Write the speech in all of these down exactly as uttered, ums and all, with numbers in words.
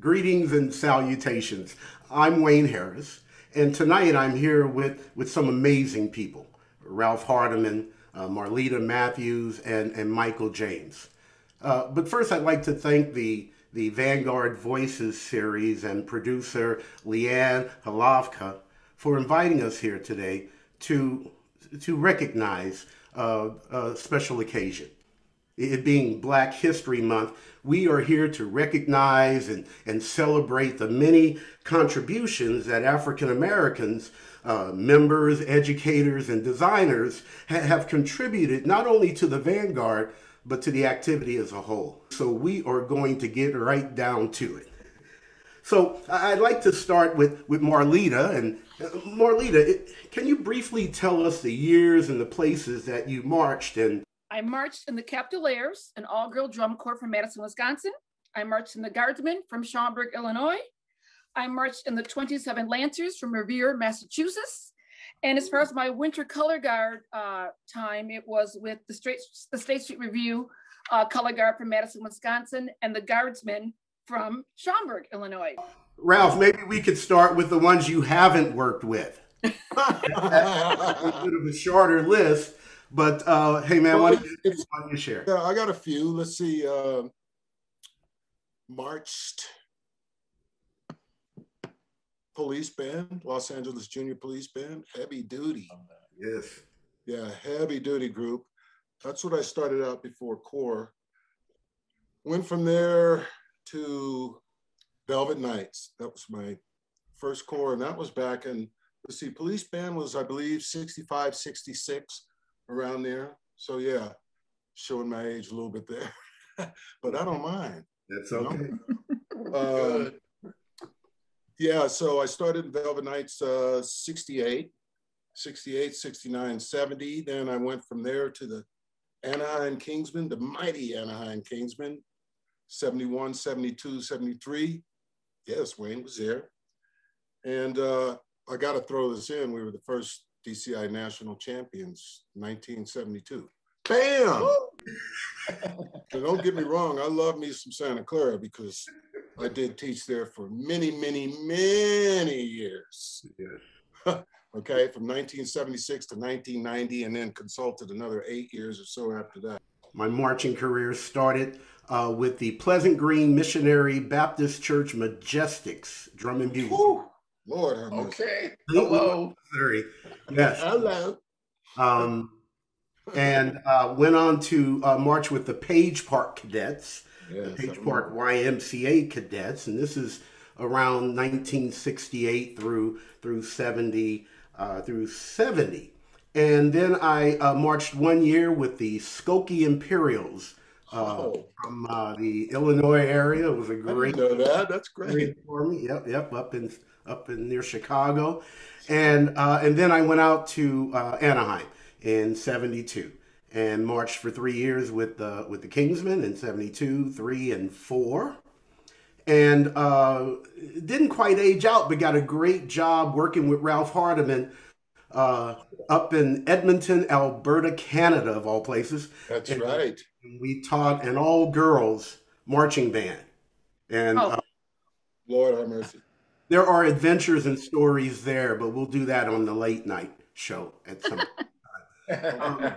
Greetings and salutations. I'm Wayne Harris, and tonight I'm here with, with some amazing people. Ralph Hardimon, uh, Marlieta Matthews, and, and Michael James. Uh, but first I'd like to thank the, the Vanguard Voices series and producer Leanne Halavka for inviting us here today to, to recognize uh, a special occasion. It being Black History Month, we are here to recognize and, and celebrate the many contributions that African Americans, uh, members, educators, and designers ha have contributed not only to the Vanguard, but to the activity as a whole. So we are going to get right down to it. So I'd like to start with, with Marlieta. And uh, Marlieta, can you briefly tell us the years and the places that you marched in? I marched in the Capitolaires, an all-girl drum corps from Madison, Wisconsin. I marched in the Guardsmen from Schaumburg, Illinois. I marched in the twenty-seven Lancers from Revere, Massachusetts. And as far as my winter color guard uh, time, it was with the, Straight, the State Street Review uh, color guard from Madison, Wisconsin, and the Guardsmen from Schaumburg, Illinois. Ralph, maybe we could start with the ones you haven't worked with. That's a bit of a shorter list. But uh, hey, man, well, why, don't you, why don't you share? Yeah, I got a few. Let's see. Uh, marched police band, Los Angeles Junior Police Band, heavy duty. Yes. Yeah, heavy duty group. That's what I started out before Corps. Went from there to Velvet Knights. That was my first Corps, and that was back in, let's see, police band was, I believe, sixty-five, sixty-six. Around there. So yeah, showing my age a little bit there, but I don't mind. That's okay. um, yeah, so I started in Velvet Knights uh, sixty-eight, sixty-eight, sixty-nine, seventy. Then I went from there to the Anaheim Kingsmen, the mighty Anaheim Kingsmen, seventy-one, seventy-two, seventy-three. Yes, Wayne was there. And uh, I got to throw this in. We were the first D C I national champions, nineteen seventy-two. Bam! So don't get me wrong, I love me some Santa Clara because I did teach there for many, many, many years. Yeah. Okay, from nineteen seventy-six to nineteen ninety, and then consulted another eight years or so after that. My marching career started uh, with the Pleasant Green Missionary Baptist Church Majestics Drum and Bugle. Ooh. Lord have mercy. Okay. Hello. Missouri. Yes. Hello. Um, and uh, went on to uh, march with the Page Park Cadets, yes, the Page Park Y M C A Cadets, and this is around nineteen sixty-eight through through seventy uh, through seventy. And then I uh, marched one year with the Skokie Imperials uh, oh. from uh, the Illinois area. It was a great. I didn't know that. That's great. great for me. Yep, yep. Up in. up in near Chicago. And uh, and then I went out to uh, Anaheim in seventy-two and marched for three years with the, with the Kingsmen in seventy-two, three, and four. And uh, didn't quite age out, but got a great job working with Ralph Hardimon uh, up in Edmonton, Alberta, Canada, of all places. That's and, right. And we taught an all-girls marching band. And oh. uh, Lord have mercy. There are adventures and stories there, but we'll do that on the late night show at some time. Um,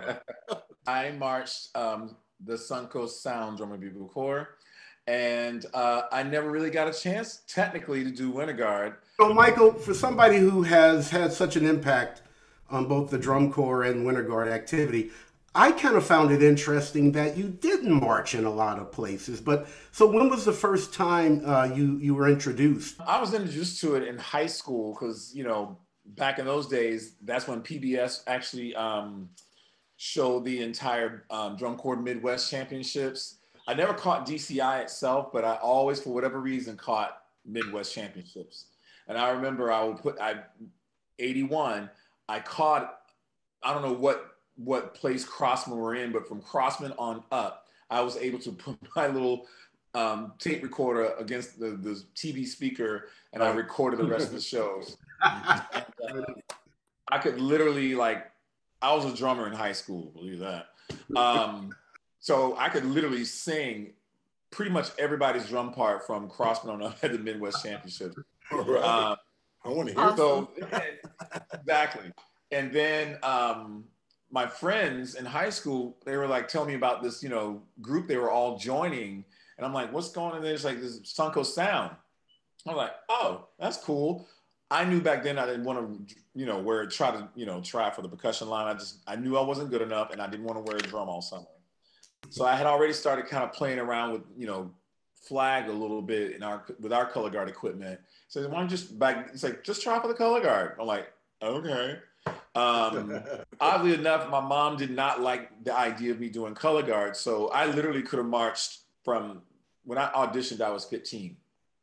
I marched um, the Suncoast Sound Drum and Bugle Corps, and uh, I never really got a chance, technically, to do Winter Guard. So, Michael, for somebody who has had such an impact on both the Drum Corps and Winter Guard activity, I kind of found it interesting that you didn't march in a lot of places. But so when was the first time uh, you, you were introduced? I was introduced to it in high school because, you know, back in those days, that's when P B S actually um, showed the entire um, Drum Corps Midwest Championships. I never caught D C I itself, but I always, for whatever reason, caught Midwest Championships. And I remember I would put, I, eighty-one, I caught, I don't know what, what place Crossman were in, but from Crossman on up, I was able to put my little um, tape recorder against the, the T V speaker, and I recorded the rest of the shows. And, uh, I could literally, like, I was a drummer in high school, believe that. Um, so I could literally sing pretty much everybody's drum part from Crossman on at the Midwest Championship. All right. Um, I want to hear Awesome. so exactly. And then um, my friends in high school, they were like telling me about this, you know, group they were all joining. And I'm like, what's going on there? It's like this Sunco Sound. I'm like, oh, that's cool. I knew back then I didn't want to, you know, wear try to, you know, try for the percussion line. I just, I knew I wasn't good enough and I didn't want to wear a drum all summer. So I had already started kind of playing around with, you know, flag a little bit in our, with our color guard equipment. So why don't you just back, it's like, just try for the color guard. I'm like, okay. Um, oddly enough, my mom did not like the idea of me doing color guard. So I literally could have marched from, when I auditioned, I was fifteen.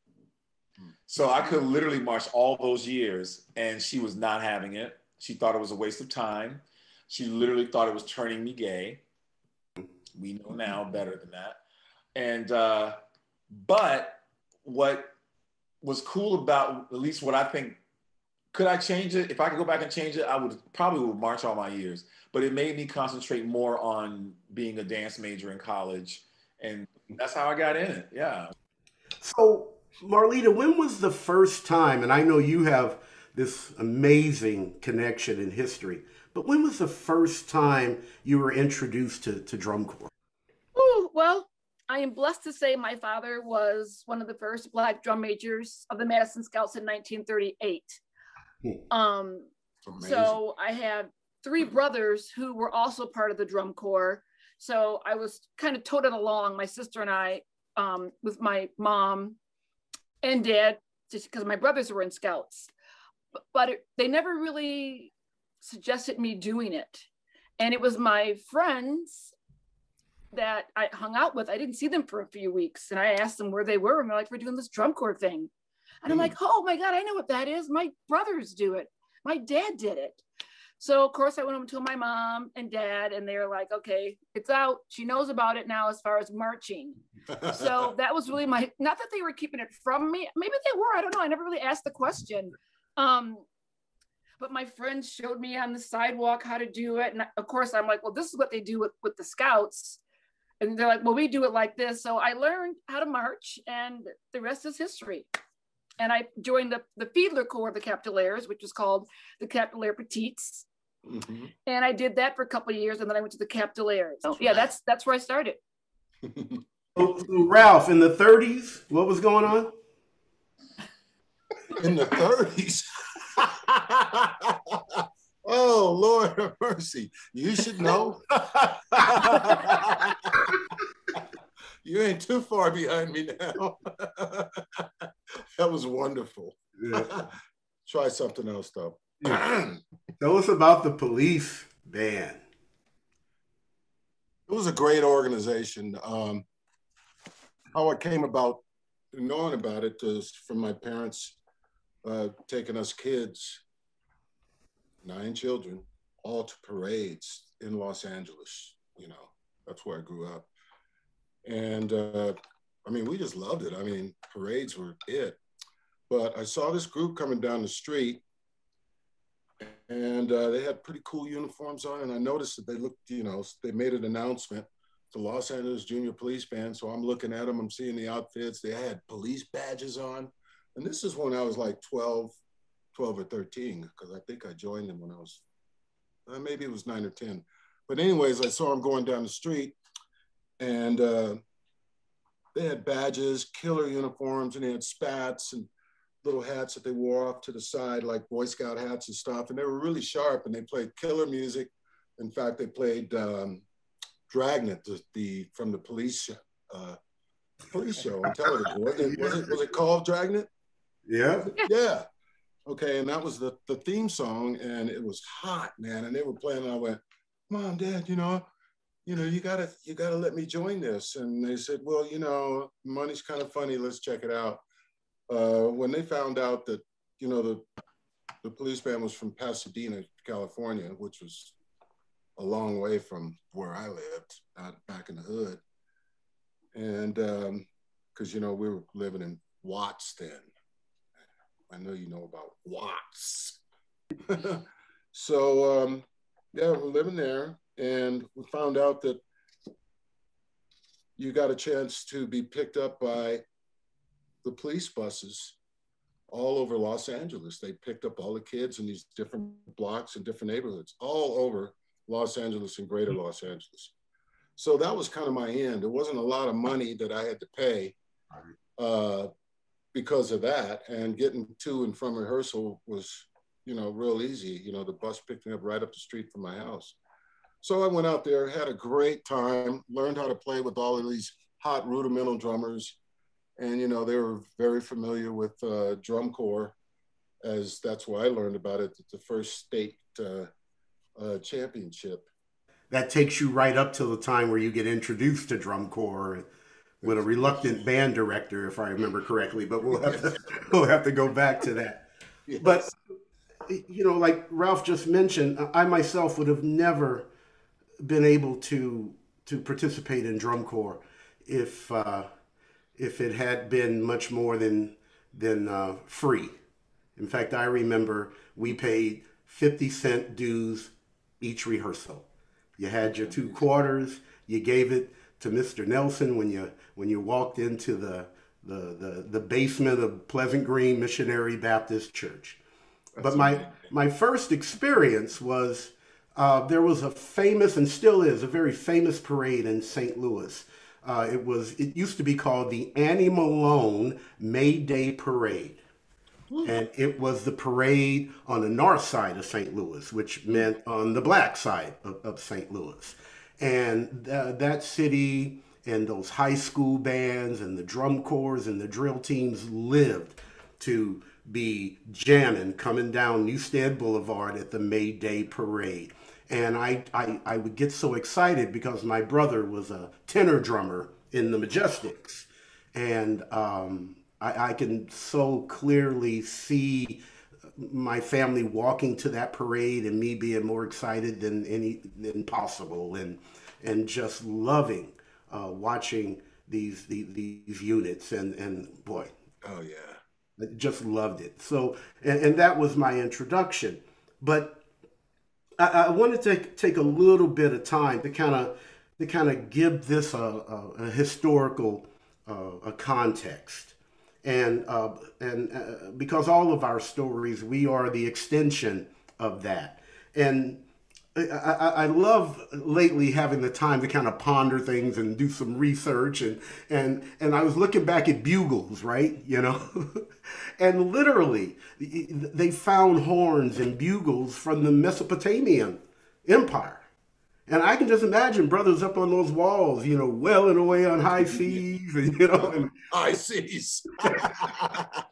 So I could literally march all those years and she was not having it. She thought it was a waste of time. She literally thought it was turning me gay. We know now better than that. And, uh, but what was cool about, at least what I think, could I change it? If I could go back and change it, I would probably would march all my years. But it made me concentrate more on being a dance major in college. And that's how I got in it, yeah. So, Marlieta, when was the first time, and I know you have this amazing connection in history, but when was the first time you were introduced to, to drum corps? Ooh, well, I am blessed to say my father was one of the first Black drum majors of the Madison Scouts in nineteen thirty-eight. Hmm. Um, so I had three brothers who were also part of the drum corps. So I was kind of toted along, my sister and I, um, with my mom and dad, just because my brothers were in Scouts. But, but it, they never really suggested me doing it. And it was my friends that I hung out with. I didn't see them for a few weeks. And I asked them where they were. And they're like, we're doing this drum corps thing. And I'm like, oh my God, I know what that is. My brothers do it. My dad did it. So of course I went home and told my mom and dad, and they're like, okay, it's out. She knows about it now as far as marching. So that was really my, not that they were keeping it from me. Maybe they were, I don't know. I never really asked the question. Um, but my friends showed me on the sidewalk how to do it. And of course I'm like, well, this is what they do with, with the Scouts. And they're like, well, we do it like this. So I learned how to march, and the rest is history. And I joined the, the Fiedler Corps of the Capitulaires, which was called the Capitulaire Petites. Mm-hmm. And I did that for a couple of years, and then I went to the Capitulaires. So yeah, that's that's where I started. So, so Ralph, in the thirties, what was going on? In the thirties? Oh, Lord have mercy. You should know. You ain't too far behind me now. That was wonderful. Yeah. Try something else, though. Yeah. Tell us about the police band. It was a great organization. Um, how I came about knowing about it is from my parents uh, taking us kids, nine children, all to parades in Los Angeles. You know, that's where I grew up. And uh, I mean, we just loved it. I mean, parades were it. But I saw this group coming down the street, and uh, they had pretty cool uniforms on. And I noticed that they looked, you know, they made an announcement, the Los Angeles Junior Police Band. So I'm looking at them, I'm seeing the outfits. They had police badges on. And this is when I was like twelve, twelve or thirteen, because I think I joined them when I was, uh, maybe it was nine or ten. But anyways, I saw them going down the street. And uh, they had badges, killer uniforms, and they had spats and little hats that they wore off to the side, like Boy Scout hats and stuff. And they were really sharp, and they played killer music. In fact, they played um, Dragnet, the, the from the police show, uh, police show on television. Was it, was it, was it called Dragnet? Yeah. Yeah. Okay, and that was the, the theme song, and it was hot, man. And they were playing, and I went, Mom, Dad, you know, you know, you gotta, you gotta let me join this. And they said, well, you know, money's kind of funny. Let's check it out. Uh, when they found out that, you know, the, the police band was from Pasadena, California, which was a long way from where I lived, out back in the hood. And um, cause you know, we were living in Watts then. I know you know about Watts. So um, yeah, we're living there. And we found out that you got a chance to be picked up by the police buses all over Los Angeles. They picked up all the kids in these different blocks and different neighborhoods, all over Los Angeles and greater Los Angeles. So that was kind of my end. There wasn't a lot of money that I had to pay uh, because of that. And getting to and from rehearsal was, you know, real easy. You know, the bus picked me up right up the street from my house. So I went out there, had a great time, learned how to play with all of these hot rudimental drummers. And, you know, they were very familiar with uh, drum corps, as that's why I learned about it at the first state uh, uh, championship. That takes you right up to the time where you get introduced to drum corps with a reluctant band director, if I remember correctly, but we'll have to, we'll have to go back to that. Yes. But, you know, like Ralph just mentioned, I myself would have never been able to to participate in drum corps if uh, if it had been much more than than uh, free. In fact, I remember we paid fifty cent dues each rehearsal. You had your two quarters. You gave it to Mister Nelson when you when you walked into the the the, the basement of Pleasant Green Missionary Baptist Church. That's but my amazing. my first experience was uh, there was a famous, and still is, a very famous parade in Saint Louis. Uh, it was it used to be called the Annie Malone May Day Parade. And it was the parade on the north side of Saint Louis, which meant on the black side of, of Saint Louis. And th that city and those high school bands and the drum corps and the drill teams lived to be jamming coming down Newstead Boulevard at the May Day Parade. And I, I, I would get so excited because my brother was a tenor drummer in the Majestics. And um, I, I can so clearly see my family walking to that parade and me being more excited than any than possible, and and just loving uh, watching these, these these units, and and boy, oh yeah, I just loved it. So and, and that was my introduction. But I, I wanted to take a little bit of time to kind of to kind of give this a, a, a historical uh, a context. And uh, and uh, because all of our stories, we are the extension of that. And I, I, I love lately having the time to kind of ponder things and do some research. And and and I was looking back at bugles, right? You know, and literally they found horns and bugles from the Mesopotamian Empire. And I can just imagine brothers up on those walls, you know, wailing away on high seas, and you know, and, high seas. I,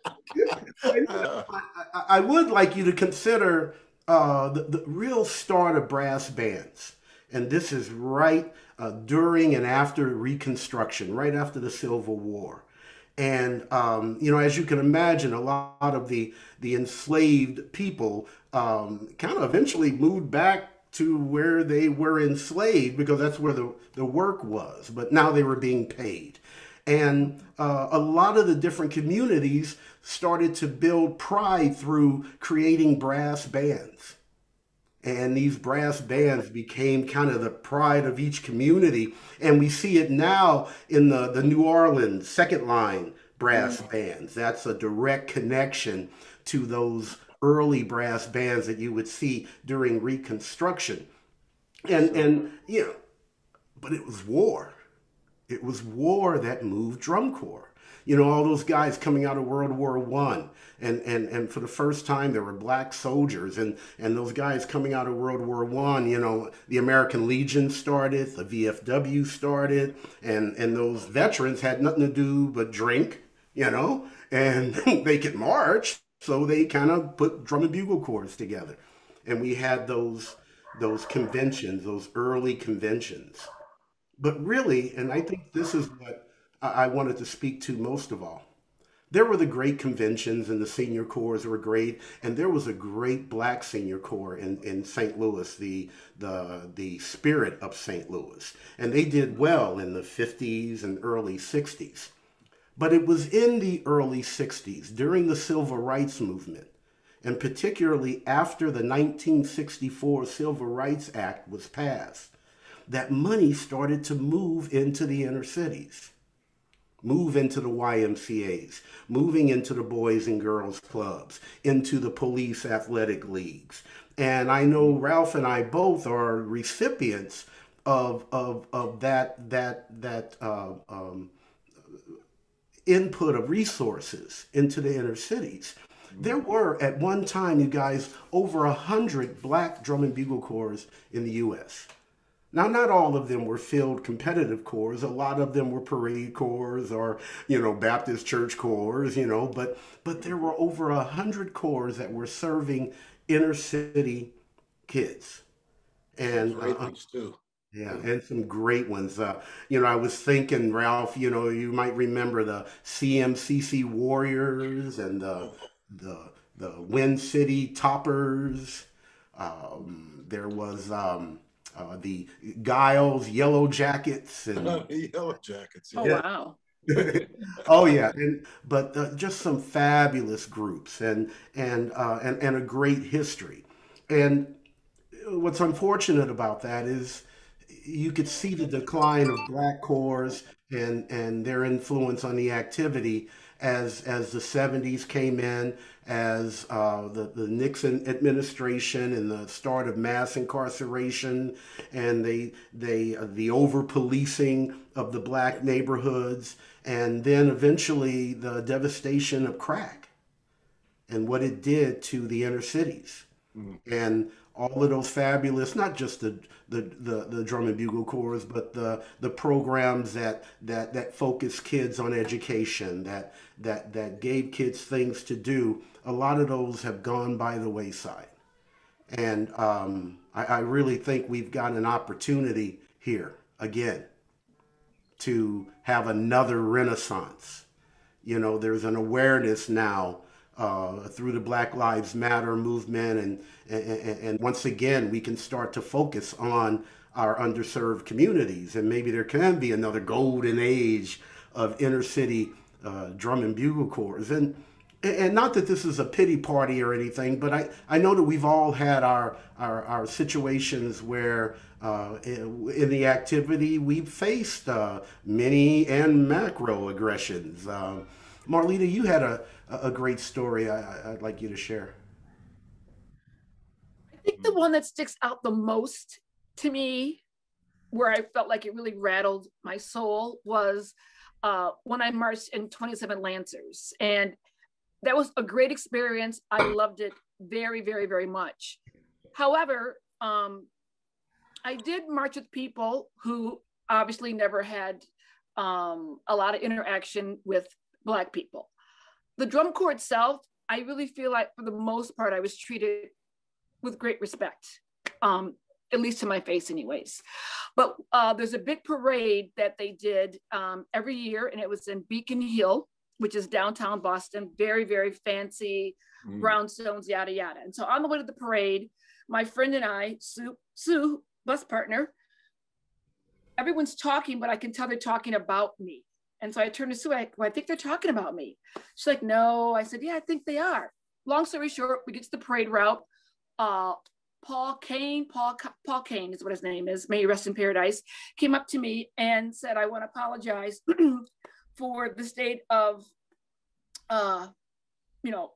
I, I would like you to consider uh, the, the real start of brass bands, and this is right uh, during and after Reconstruction, right after the Civil War. And um, you know, as you can imagine, a lot of the the enslaved people um, kind of eventually moved back to where they were enslaved because that's where the, the work was, but now they were being paid. And uh, a lot of the different communities started to build pride through creating brass bands. And these brass bands became kind of the pride of each community. And we see it now in the, the New Orleans second line brass bands. That's a direct connection to those early brass bands that you would see during Reconstruction. And, and you know, but it was war. It was war that moved drum corps. You know, all those guys coming out of World War One, and, and, and for the first time there were black soldiers, and, and those guys coming out of World War One, you know, the American Legion started, the V F W started, and, and those veterans had nothing to do but drink, you know, and they could march. So they kind of put drum and bugle corps together. And we had those, those conventions, those early conventions. But really, and I think this is what I I wanted to speak to most of all, there were the great conventions and the senior corps were great. And there was a great black senior corps in, in Saint Louis, the, the, the Spirit of Saint Louis. And they did well in the fifties and early sixties. But it was in the early sixties, during the Civil Rights Movement, and particularly after the nineteen sixty-four Civil Rights Act was passed, that money started to move into the inner cities, move into the Y M C As, moving into the Boys and Girls Clubs, into the police athletic leagues. And I know Ralph and I both are recipients of of of that that that uh, um, input of resources into the inner cities. There were at one time, you guys, over a hundred black drum and bugle corps in the U S. Now, not all of them were filled competitive corps. A lot of them were parade corps or, you know, Baptist church corps, you know, but but there were over a hundred corps that were serving inner city kids. And Great uh, ones too. yeah, and some great ones. Uh, you know, I was thinking, Ralph, you know, you might remember the C M C C Warriors and the the the Wind City Toppers. Um, there was um, uh, the Giles Yellow Jackets and Yellow Jackets. Oh, Yeah. wow. oh yeah, and but uh, just some fabulous groups and and uh, and and a great history. And what's unfortunate about that is you could see the decline of black corps and and their influence on the activity as as the seventies came in, as uh, the the Nixon administration and the start of mass incarceration, and they they uh, the over policing of the black neighborhoods, and then eventually the devastation of crack and what it did to the inner cities. And all of those fabulous, not just the the, the, the drum and bugle corps, but the the programs that that that focus kids on education, that that that gave kids things to do. A lot of those have gone by the wayside, and um, I, I really think we've got an opportunity here again to have another renaissance. You know, there's an awareness now uh, through the Black Lives Matter movement, and, and and once again we can start to focus on our underserved communities, and maybe there can be another golden age of inner city uh, drum and bugle corps. And and not that this is a pity party or anything, but I, I know that we've all had our our, our situations where uh, in the activity we've faced uh, mini and macro aggressions. Um, Marlieta, you had a, a great story I, I'd like you to share. I think the one that sticks out the most to me, where I felt like it really rattled my soul, was uh, when I marched in twenty-seven Lancers. And that was a great experience. I loved it very, very, very much. However, um, I did march with people who obviously never had um, a lot of interaction with Black people. The drum corps itself, I really feel like for the most part, I was treated with great respect, um, at least to my face anyways. But uh, there's a big parade that they did um, every year, and it was in Beacon Hill, which is downtown Boston, very, very fancy, mm. brownstones, yada, yada. And so on the way to the parade, my friend and I, Sue, Sue, bus partner, everyone's talking, but I can tell they're talking about me. And so I turned to Sue, I, well, I think they're talking about me. She's like, no. I said, yeah, I think they are. Long story short, we get to the parade route. Uh, Paul Kane, Paul, Paul Kane is what his name is, may he rest in paradise, came up to me and said, I want to apologize for the state of, uh, you know,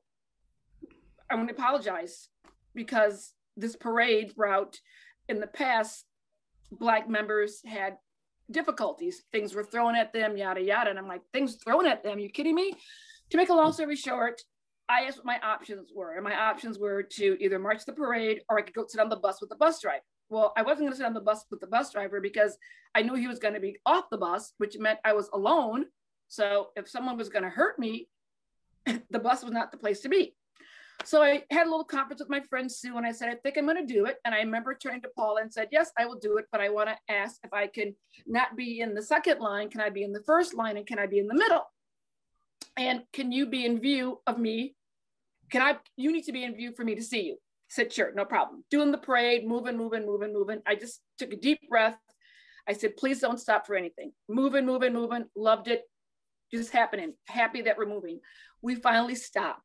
I want to apologize because this parade route in the past, Black members had difficulties. Things were thrown at them, yada, yada. And I'm like, things thrown at them? You kidding me? To make a long story short, I asked what my options were. And my options were to either march the parade or I could go sit on the bus with the bus driver. Well, I wasn't going to sit on the bus with the bus driver because I knew he was going to be off the bus, which meant I was alone. So if someone was going to hurt me, the bus was not the place to be. So I had a little conference with my friend Sue, and I said, I think I'm going to do it. And I remember turning to Paul and said, yes, I will do it, but I want to ask if I can not be in the second line. Can I be in the first line, and can I be in the middle? And can you be in view of me? Can I, you need to be in view for me to see you. I said, sure, no problem. Doing the parade, moving, moving, moving, moving. I just took a deep breath. I said, please don't stop for anything. Moving, moving, moving, loved it. Just happening, happy that we're moving. We finally stopped.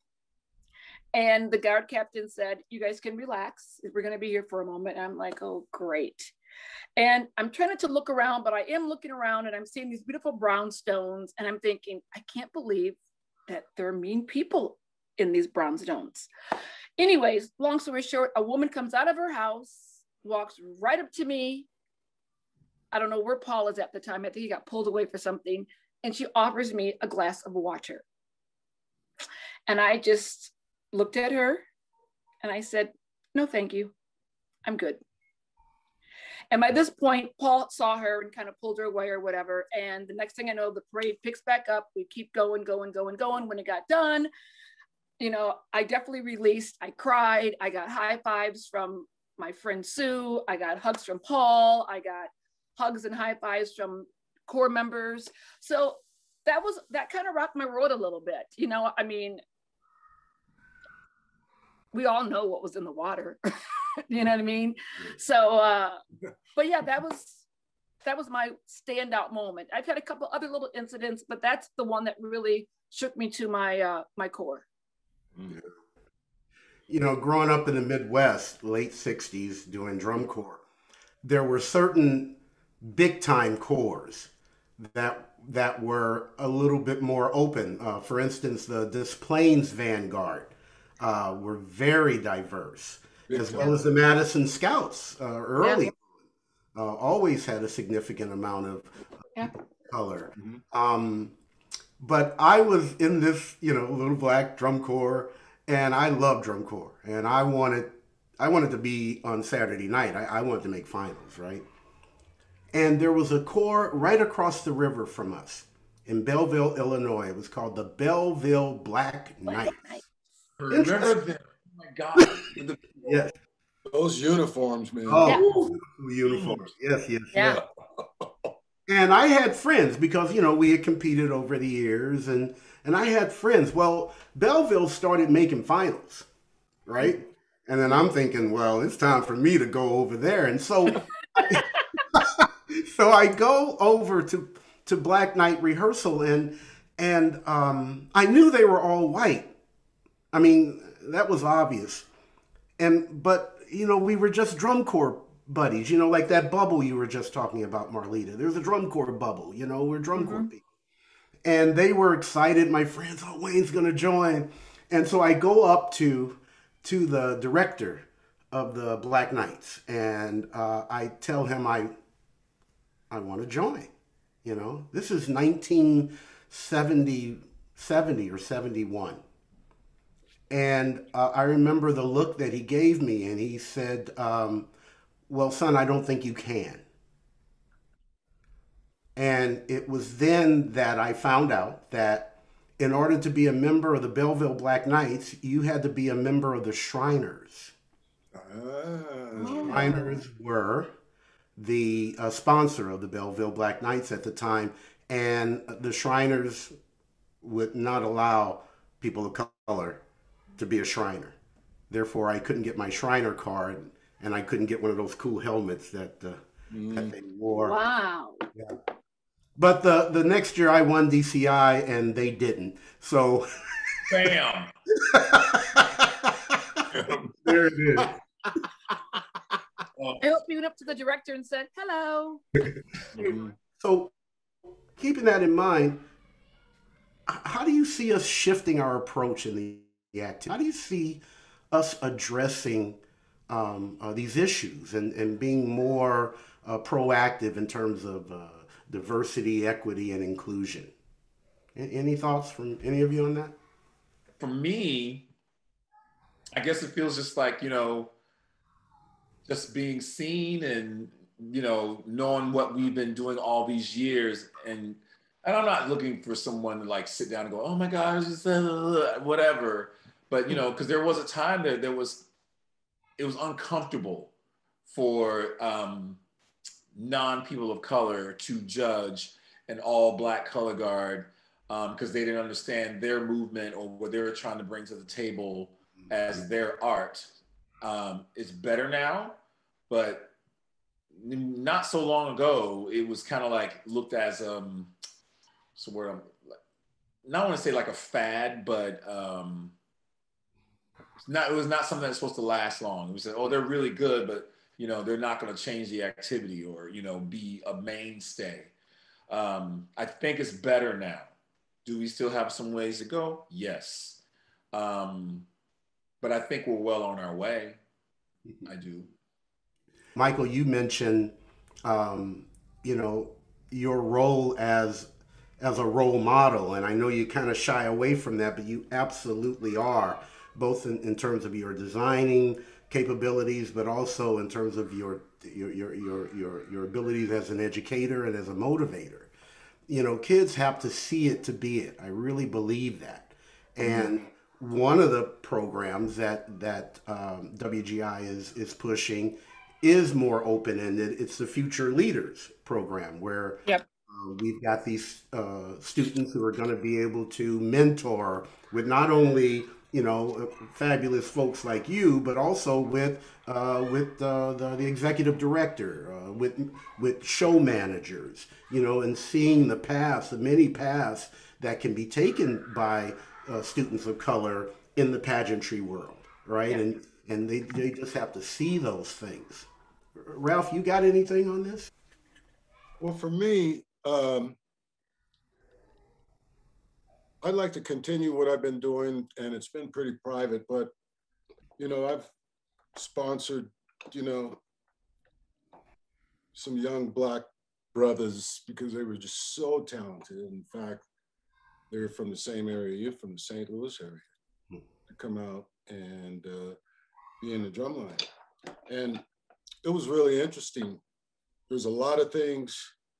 And the guard captain said, you guys can relax. We're going to be here for a moment. And I'm like, oh, great. And I'm trying not to look around, but I am looking around and I'm seeing these beautiful brownstones. And I'm thinking, I can't believe that there are mean people in these brownstones. Anyways, long story short, a woman comes out of her house, walks right up to me. I don't know where Paul is at the time. I think he got pulled away for something. And she offers me a glass of water. And I just looked at her and I said, no, thank you. I'm good. And by this point, Paul saw her and kind of pulled her away or whatever. And the next thing I know, the parade picks back up. We keep going, going, going, going. When it got done, you know, I definitely released. I cried. I got high fives from my friend Sue. I got hugs from Paul. I got hugs and high fives from core members. So that was, that kind of rocked my world a little bit. You know, I mean, we all know what was in the water. You know what I mean? So, uh, but yeah, that was, that was my standout moment. I've had a couple other little incidents, but that's the one that really shook me to my, uh, my core. You know, growing up in the Midwest, late sixties, doing drum corps, there were certain big time corps that, that were a little bit more open. Uh, for instance, the Des Plaines Vanguard uh, were very diverse. As well as the Madison Scouts, uh, early, yeah. uh, always had a significant amount of yeah. color. Mm-hmm. Um, but I was in this, you know, little black drum corps, and I loved drum corps, and I wanted, I wanted to be on Saturday night. I, I wanted to make finals, right? And there was a corps right across the river from us in Belleville, Illinois. It was called the Belleville Black Knights. Remember them? Oh my God. Yes. Those uniforms, man. Oh, yeah. Uniforms. Yes, yes, yeah. yes. And I had friends because, you know, we had competed over the years and, and I had friends. Well, Belleville started making finals, right? And then I'm thinking, well, it's time for me to go over there. And so, so I go over to, to Black Knight rehearsal and, and um, I knew they were all white. I mean, that was obvious. And, but, you know, we were just drum corps buddies, you know, like that bubble you were just talking about, Marlieta. There's a drum corps bubble, you know, we're drum mm-hmm. corps people. And they were excited. My friends, oh, Wayne's going to join. And so I go up to, to the director of the Black Knights and uh, I tell him I, I want to join, you know, this is nineteen seventy, seventy or seventy-one. And uh, I remember the look that he gave me, and he said, um, well, son, I don't think you can. And it was then that I found out that in order to be a member of the Belleville Black Knights, you had to be a member of the Shriners. Oh. Shriners were the uh, sponsor of the Belleville Black Knights at the time, and the Shriners would not allow people of color to be a Shriner. Therefore, I couldn't get my Shriner card, and I couldn't get one of those cool helmets that, uh, mm. that they wore. Wow. Yeah. But the, the next year I won D C I, and they didn't. So. Bam. There it is. I hope you went up to the director and said, hello. So, keeping that in mind, how do you see us shifting our approach in the activity? How do you see us addressing um, uh, these issues and, and being more uh, proactive in terms of uh, diversity, equity, and inclusion? Any thoughts from any of you on that? For me, I guess it feels just like, you know, just being seen and, you know, knowing what we've been doing all these years. And, and I'm not looking for someone to like sit down and go, oh my gosh, it's, uh, whatever. But, you know, because there was a time there, there was, it was uncomfortable for um, non-people of color to judge an all Black color guard because um, they didn't understand their movement or what they were trying to bring to the table as their art. Um, it's better now, but not so long ago, it was kind of like looked as, um, so where I'm, not want to say like a fad, but um, not, it was not something that's supposed to last long. It was like, oh, they're really good, but you know, they're not going to change the activity or, you know, be a mainstay. Um, I think it's better now. Do we still have some ways to go? Yes. Um, but I think we're well on our way. I do. Michael, you mentioned, um, you know, your role as as a role model, and I know you kind of shy away from that, but you absolutely are, both in, in terms of your designing capabilities, but also in terms of your your your your your, your abilities as an educator and as a motivator. You know, kids have to see it to be it. I really believe that. And one of the programs that that um, W G I is is pushing is more open ended. It's the Future Leaders program, where Yep. uh, we've got these uh, students who are going to be able to mentor with not only, you know, fabulous folks like you, but also with uh, with uh, the, the executive director, uh, with with show managers, you know, and seeing the paths, the many paths that can be taken by uh, students of color in the pageantry world, right? Yep. And and they, they just have to see those things. Ralph, you got anything on this? Well, for me, um, I'd like to continue what I've been doing, and it's been pretty private, but, you know, I've sponsored, you know, some young Black brothers because they were just so talented. In fact, they're from the same area, you're from the Saint Louis area, to come out and uh, be in the drumline. And it was really interesting. There's a lot of things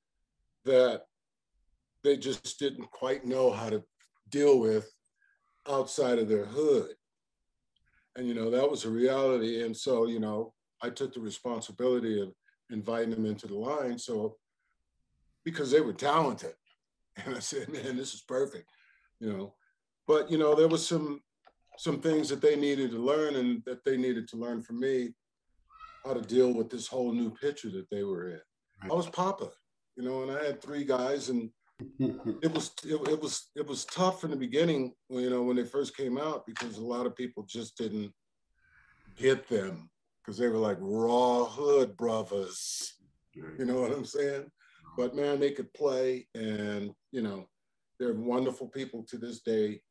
that they just didn't quite know how to deal with outside of their hood. And, you know, that was a reality. And so, you know, I took the responsibility of inviting them into the line. So, because they were talented. And I said, man, this is perfect, you know. But, you know, there was some some things that they needed to learn and that they needed to learn from me, how to deal with this whole new picture that they were in. I was Papa, you know, and I had three guys, and it was it, it was it was tough in the beginning, you know, when they first came out, because a lot of people just didn't get them because they were like raw hood brothers. You know what I'm saying? But man, they could play, and you know, they're wonderful people to this day.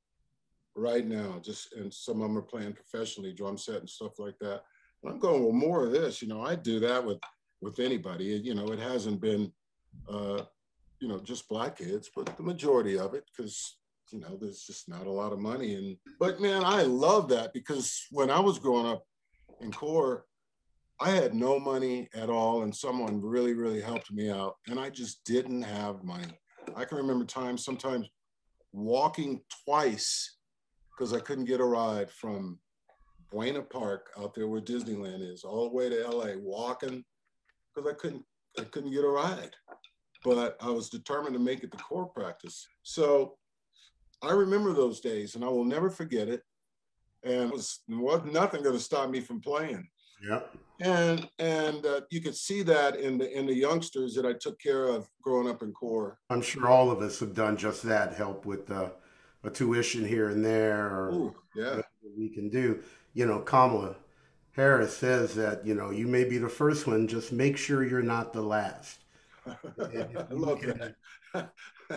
Right now, just and some of them are playing professionally, drum set and stuff like that. And I'm going, well, more of this. You know, I do that with with anybody. You know, it hasn't been, uh, you know, just Black kids, but the majority of it, because you know, there's just not a lot of money. And but man, I love that, because when I was growing up in Core, I had no money at all, and someone really, really helped me out, and I just didn't have money. I can remember times, sometimes walking twice because I couldn't get a ride from Buena Park out there where Disneyland is, all the way to L A, walking because I couldn't, I couldn't get a ride. But I was determined to make it to Core practice. So I remember those days, and I will never forget it. And it was, was nothing going to stop me from playing. Yep. And and uh, you could see that in the in the youngsters that I took care of growing up in Core. I'm sure all of us have done just that, help with uh, a tuition here and there, or Ooh, yeah. whatever we can do. You know, Kamala Harris says that, you know, you may be the first one, just make sure you're not the last. I love can, that.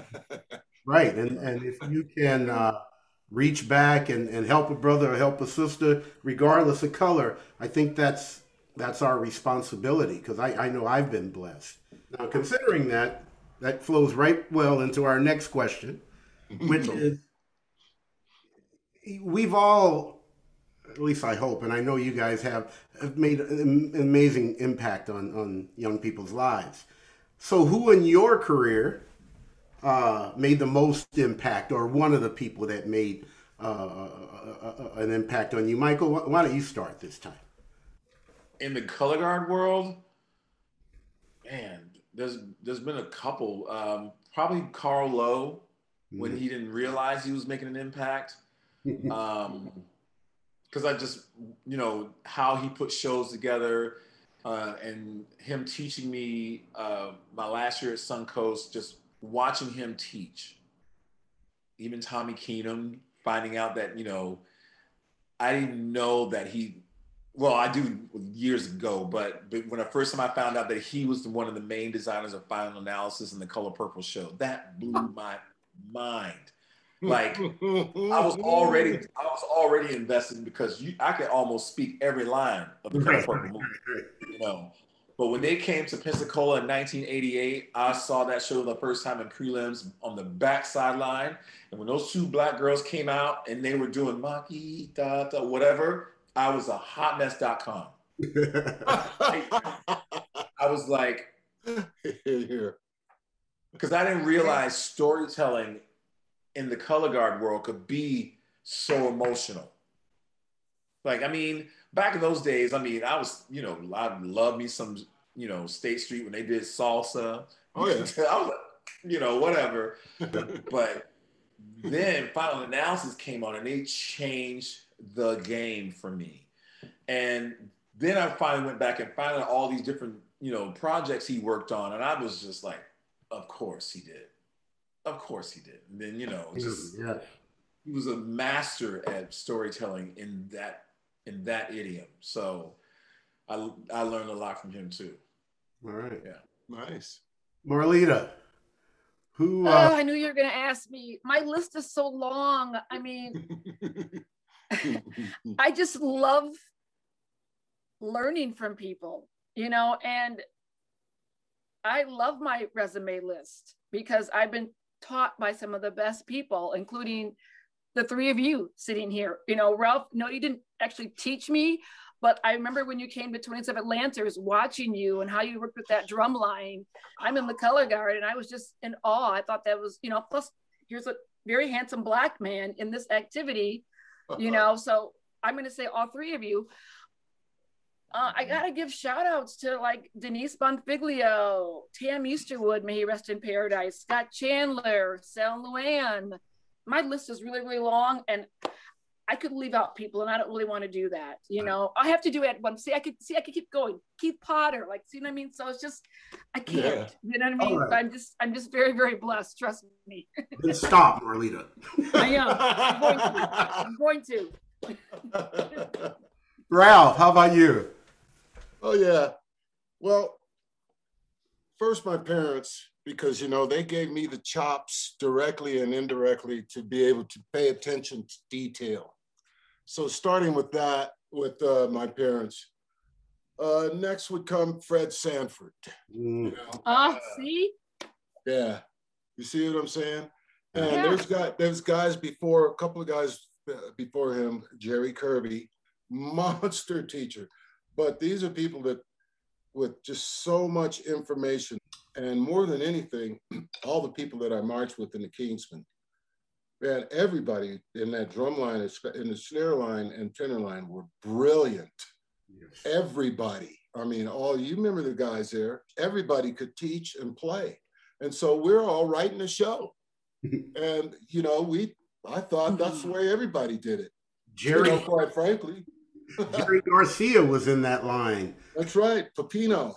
right. And, and if you can uh, reach back and, and help a brother or help a sister, regardless of color, I think that's that's our responsibility, because I, I know I've been blessed. Now, considering that, that flows right well into our next question, which is, we've all, at least I hope, and I know you guys have, have made an amazing impact on, on young people's lives. So who in your career uh, made the most impact, or one of the people that made uh, an impact on you? Michael, why don't you start this time? In the color guard world, man, there's there's been a couple. Um, probably Carl Lowe, when he didn't realize he was making an impact. Um, because I just, you know, how he put shows together, uh, and him teaching me uh, my last year at Suncoast, just watching him teach. Even Tommy Keenum, finding out that, you know, I didn't know that he well, I do years ago, but, but when the first time I found out that he was the, one of the main designers of Final Analysis and the Color Purple show, that blew my mind. Like I was already, I was already invested because you, I could almost speak every line of the Color Purple movie, you know. But when they came to Pensacola in nineteen eighty-eight, I saw that show the first time in prelims on the back sideline. And when those two black girls came out and they were doing Maki, da, da, whatever, I was a hot mess dot com. I was like, because I didn't realize storytelling in the color guard world could be so emotional. Like, I mean, back in those days, I mean, I was, you know, I loved me some, you know, State Street when they did salsa. Oh, yeah. I was like, you know, whatever. But then Final Analysis came on and they changed the game for me. And then I finally went back and found out all these different, you know, projects he worked on. And I was just like, of course he did. Of course he did. And then, you know, just yeah. He was a master at storytelling in that in that idiom. So I I learned a lot from him too. All right. Yeah. Nice. Marlieta, who uh... Oh, I knew you were gonna ask me. My list is so long. I mean, I just love learning from people, you know, and I love my resume list because I've been taught by some of the best people, including the three of you sitting here. You know, Ralph, no, you didn't actually teach me, but I remember when you came to twenty-seven Lancers, watching you and how you worked with that drum line. I'm in the color guard and I was just in awe. I thought that was, you know, plus here's a very handsome black man in this activity, you know, so I'm going to say all three of you. Uh, I got to give shout outs to like Denise Bonfiglio, Tam Easterwood, may he rest in paradise, Scott Chandler, Sal Luann. My list is really, really long and I could leave out people and I don't really want to do that. You know, I have to do it once. See, I could see, I could keep going. Keith Potter, like, see what I mean? So it's just, I can't, yeah. You know what I mean? Right. I'm just, I'm just very, very blessed. Trust me. Then stop, Marlieta. I am. I'm going to. I'm going to. Ralph, how about you? Oh, yeah. Well, first, my parents, because, you know, they gave me the chops directly and indirectly to be able to pay attention to detail. So starting with that, with uh, my parents, uh, next would come Fred Sanford. Mm. You know? Ah, uh, see? Yeah. You see what I'm saying? And yeah. there's, guys, there's guys before, a couple of guys before him, Jerry Kirby, monster teacher. But these are people that with just so much information, and more than anything, all the people that I marched with in the Kingsmen, man, everybody in that drum line, in the snare line and tenor line were brilliant. Yes. Everybody. I mean, all you remember the guys there, everybody could teach and play. And so we're all writing a show. And, you know, we, I thought that's the way everybody did it. Jerry, you know, quite frankly. Jerry Garcia was in that line. That's right, Pepino.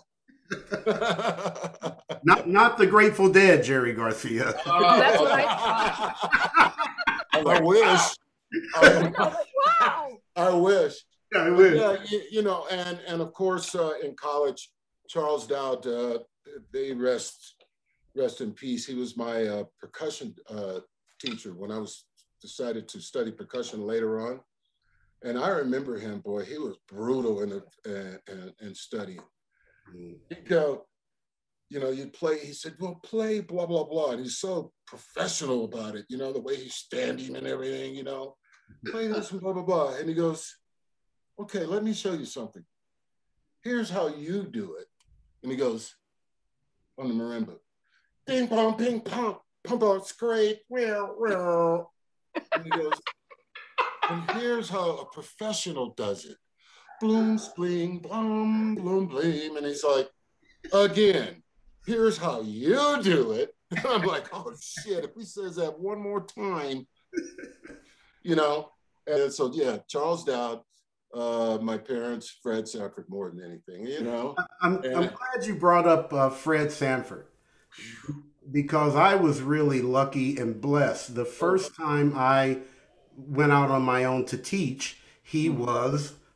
not not the Grateful Dead, Jerry Garcia. Uh, That's what I thought. I wish. I know, like, wow. I wish. Yeah, I wish. Yeah, you, you know, and and of course uh, in college, Charles Dowd, uh, they rest rest in peace. He was my uh, percussion uh, teacher when I was decided to study percussion later on. And I remember him, boy, he was brutal in, the, in, in studying. Mm. He'd go, you know, you'd play, he said, well, play blah, blah, blah. And he's so professional about it, you know, the way he's standing and everything, you know, play this and blah, blah, blah. And he goes, okay, let me show you something. Here's how you do it. And he goes, on the marimba, ding, pong, ping, pong, pump out, scrape, well, well. And he goes, and here's how a professional does it. Bloom, spling, bloom, bloom, bleem. And he's like, again, here's how you do it. And I'm like, oh shit, if he says that one more time, you know? And so, yeah, Charles Dowd, uh, my parents, Fred Sanford more than anything, you know? I'm, and, I'm glad you brought up uh, Fred Sanford, because I was really lucky and blessed. The first time I went out on my own to teach, he was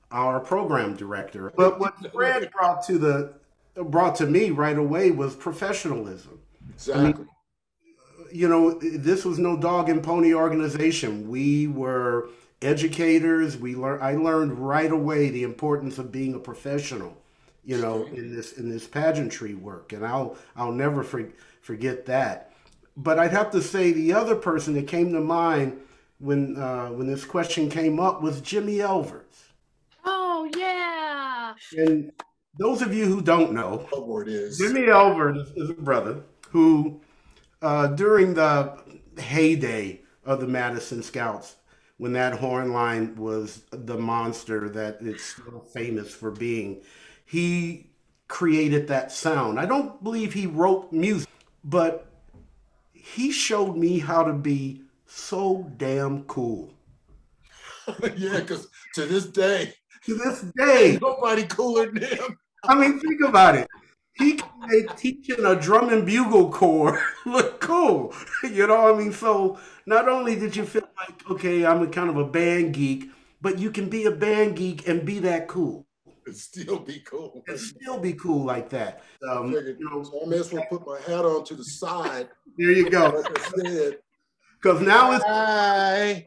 our program director. But what Fred brought to the brought to me right away was professionalism. Exactly. I mean, you know, this was no dog and pony organization. We were educators. We learned. I learned right away the importance of being a professional, you know, in this in this pageantry work, and I'll I'll never for, forget that. But I'd have to say the other person that came to mind when uh, when this question came up was Jimmy Elvers. Oh yeah. And those of you who don't know, Oh, it is. Jimmy Elvers is a brother who, uh, during the heyday of the Madison Scouts, when that horn line was the monster that it's still famous for being, he created that sound. I don't believe he wrote music, but he showed me how to be so damn cool. Yeah, because to this day, to this day, ain't nobody cooler than him. I mean, think about it. He can make teaching a drum and bugle corps look cool. You know what I mean? So not only did you feel like, okay, I'm a kind of a band geek, but you can be a band geek and be that cool. And still be cool. And still be cool like that. Um, I figured, you know, so I may as well put my hat on to the side. There you go. Like I said. Because now it's... Hi.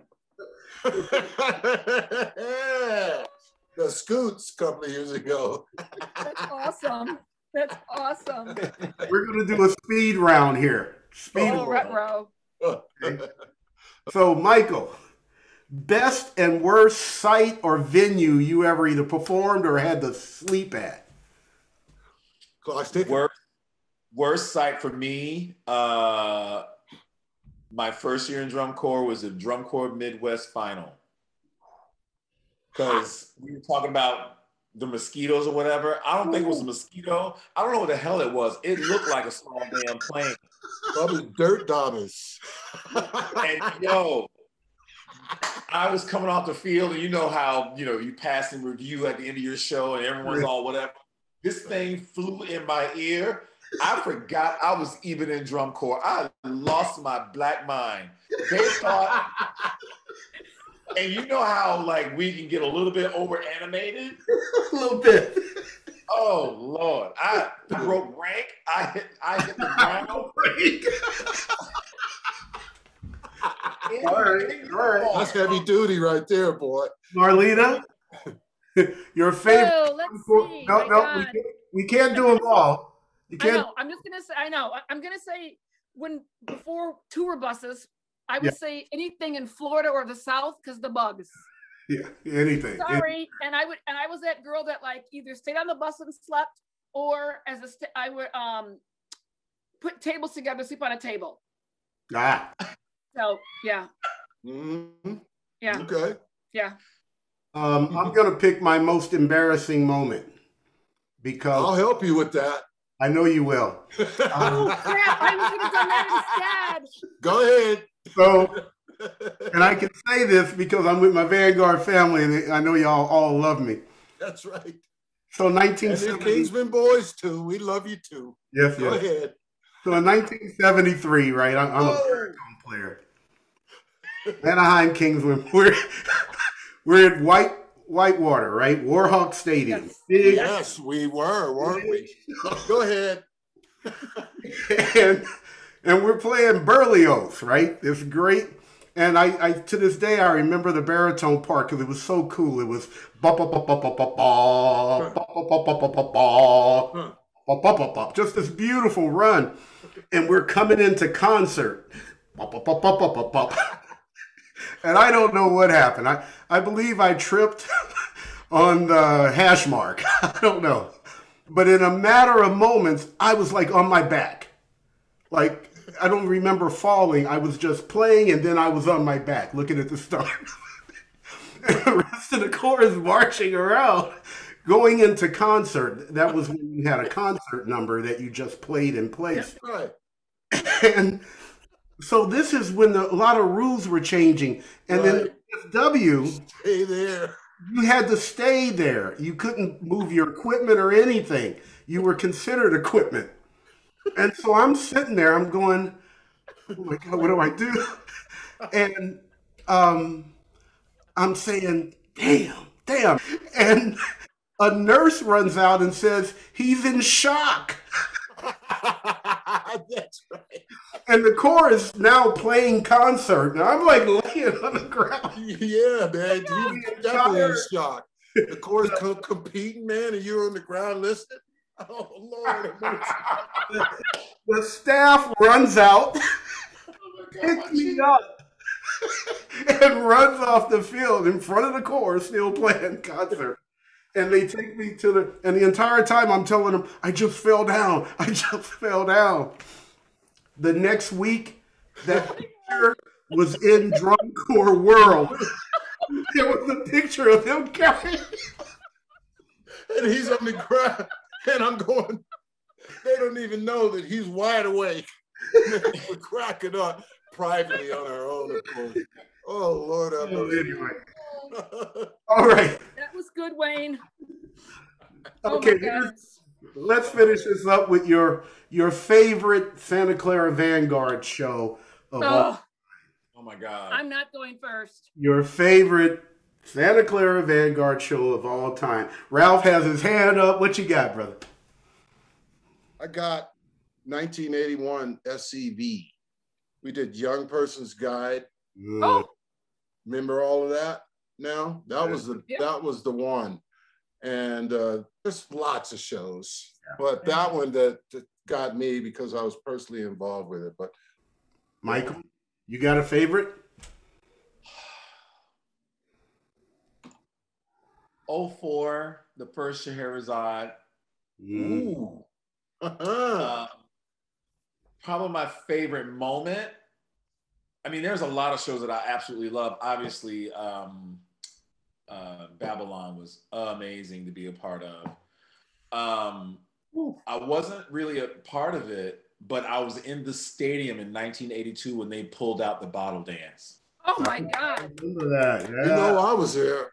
The Scoots a couple of years ago. That's awesome. That's awesome. We're going to do a speed round here. Speed Oh, round. row. Okay. So, Michael, best and worst site or venue you ever either performed or had to sleep at? Worst, worst site for me, uh, my first year in drum corps was a drum corps Midwest final. Because we were talking about the mosquitoes or whatever. I don't think it was a mosquito. I don't know what the hell it was. It looked like a small damn plane. Probably dirt daughters. And yo, I was coming off the field, and you know how, you know, you pass in review at the end of your show and everyone's all whatever. This thing flew in my ear. I forgot I was even in drum corps. I lost my black mind. They thought, and you know how like we can get a little bit over animated? A little bit. Oh Lord. I broke rank. I hit I hit the ground. All right, all right. That's heavy duty right there, boy. Marlieta, your favorite. Oh, let's see. No, My no, God. we can't, we can't do them all. You I can't. know. I'm just gonna say. I know. I- I'm gonna say when before tour buses, I would Yeah. say anything in Florida or the South because the bugs. Yeah, anything. Sorry, and I would, and I was that girl that like either stayed on the bus and slept, or as a, st- I would um put tables together, sleep on a table. Ah. So yeah, Mm-hmm. yeah, Okay. yeah. Um, I'm gonna pick my most embarrassing moment because I'll help you with that. I know you will. Oh crap! I was gonna done that instead. Go ahead. So, and I can say this because I'm with my Vanguard family, and I know y'all all love me. That's right. So, nineteen And the seventy. Kingsman boys too. We love you too. Yes, Go yes. ahead. So in nineteen seventy-three, right? I'm, I'm a Oh. baritone player. Anaheim Kingsman. We're we're at White Whitewater, right? Warhawk Stadium. Yes. Big, Yes, we were, weren't we? Go ahead. and and we're playing Berlioz, right? It's great. And I, I to this day I remember the baritone part because it was so cool. It was ba ba ba ba ba ba ba ba ba ba ba ba ba. Bop, bop, bop, bop. Just this beautiful run. And we're coming into concert. Bop, bop, bop, bop, bop, bop, bop. And I don't know what happened. I, I believe I tripped on the hash mark. I don't know. But in a matter of moments, I was like on my back. Like, I don't remember falling. I was just playing and then I was on my back looking at the stars. And the rest of the chorus marching around. Going into concert, that was when you had a concert number that you just played in place. Right. And so this is when the, a lot of rules were changing. And then Right. F W, Stay there. you had to stay there. You couldn't move your equipment or anything. You were considered equipment. And so I'm sitting there, I'm going, oh my God, what do I do? And um, I'm saying, damn. damn. And a nurse runs out and says, he's in shock. That's right. And the chorus now playing concert. Now I'm like laying on the ground. Yeah, man. He was definitely in shock. The chorus co- competing, man, and you're on the ground listening. Oh, Lord. the, the staff runs out, Oh picks me up, and runs off the field in front of the chorus, still playing concert. And they take me to the, and the entire time I'm telling them, I just fell down. I just fell down. The next week, that picture was in Drum Corps World. There was a picture of him carrying. And he's on the ground, and I'm going, they don't even know that he's wide awake. We're cracking up privately on our own, of course. Oh, Lord. I'm Oh, anyway. All right. That was good, Wayne. Okay, Oh here's- let's finish this up with your your favorite Santa Clara Vanguard show of all. Oh, Oh my God. I'm not going first. Your favorite Santa Clara Vanguard show of all time. Ralph has his hand up. What you got, brother? I got nineteen eighty-one S C V. We did Young Person's Guide. Oh, Remember all of that now? That was the Yeah. that was the one. And uh, there's lots of shows, but that one that, that got me because I was personally involved with it. But Michael, you got a favorite? oh four, the first Scheherazade. Mm. ooh, Um, probably my favorite moment. I mean, there's a lot of shows that I absolutely love. Obviously, um, uh, Babylon was amazing to be a part of. Um, I wasn't really a part of it, but I was in the stadium in nineteen eighty-two when they pulled out the bottle dance. oh my I God. remember that. Yeah. you know, I was there.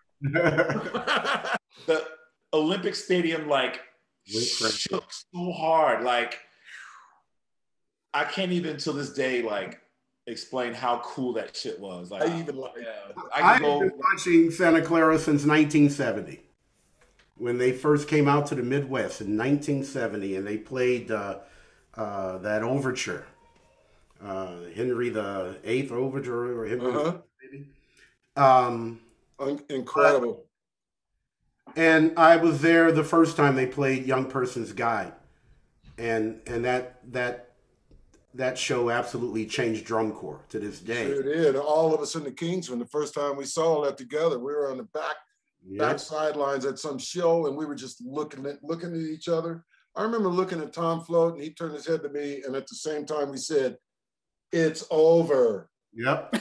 The Olympic Stadium, like, Went crazy. shook so hard. Like, I can't even to this day, like, explain how cool that shit was. Like, I even like yeah, I've I can go. been watching Santa Clara since nineteen seventy, when they first came out to the Midwest in nineteen seventy, and they played uh, uh, that overture, uh, Henry the Eighth overture, or Henry Uh-huh. maybe. Um, Un- incredible. and I was there the first time they played Young Person's Guide, and and that that that show absolutely changed drum corps to this day. Sure did. All of us in the Kingsman, the first time we saw that together, we were on the back Yep. back sidelines at some show, and we were just looking at looking at each other. I remember looking at Tom Float, and he turned his head to me, and at the same time we said, "It's over." Yep.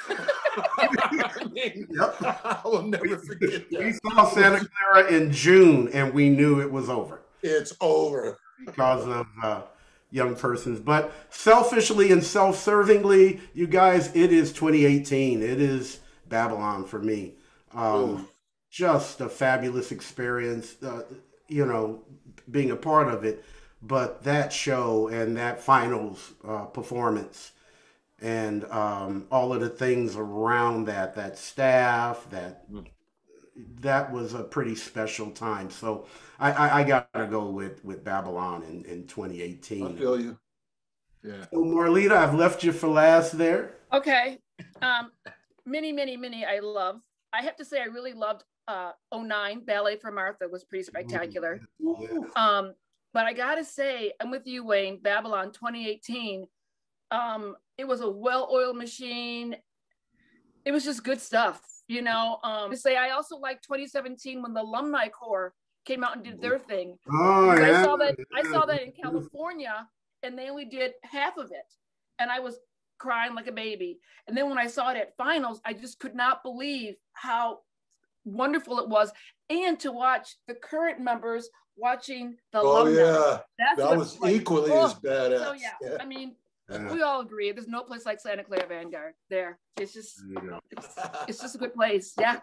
I mean, Yep. I will never forget We that. saw Santa Clara in June, and we knew it was over It's over. because of uh, Young Persons. But selfishly and self-servingly, you guys, it is twenty eighteen. It is Babylon for me. Um, Ooh. just a fabulous experience, uh, you know, being a part of it. But that show and that finals uh, performance and um, all of the things around that, that staff, that that was a pretty special time. So I, I, I got to go with, with Babylon in, in twenty I eighteen. feel you. Yeah. So Marlieta, I've left you for last there. Okay. Um, many, many, many I love. I have to say I really loved uh, oh nine, Ballet for Martha was pretty spectacular. Yeah. Um, but I gotta say, I'm with you, Wayne, Babylon twenty eighteen. Um, it was a well-oiled machine. It was just good stuff, you know. Um, to say I also like twenty seventeen when the alumni corps came out and did their thing. Oh, Because yeah. I saw that I yeah. saw that in California, and they only did half of it, and I was crying like a baby. And then when I saw it at finals, I just could not believe how wonderful it was, and to watch the current members watching the Oh alumni. yeah, That's that what was it's like. equally Oh, as badass. So yeah, Yeah. I mean, Yeah. we all agree. There's no place like Santa Clara Vanguard. There, it's just, There you go. it's, it's just a good place. Yeah.